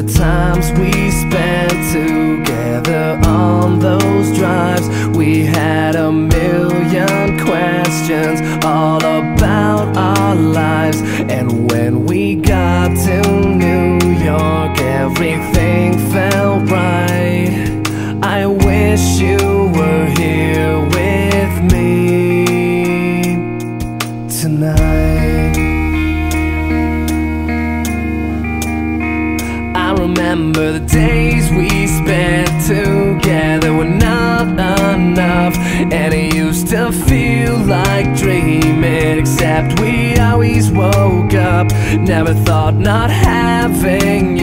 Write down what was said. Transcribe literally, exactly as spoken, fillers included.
times we spent together on those drives. We had a million questions all about our lives. And when we got to New York, everything felt right. I wish you were here with me tonight. I remember the days we spent together were not enough, and it used to feel like dreaming, except we always woke up. Never thought not having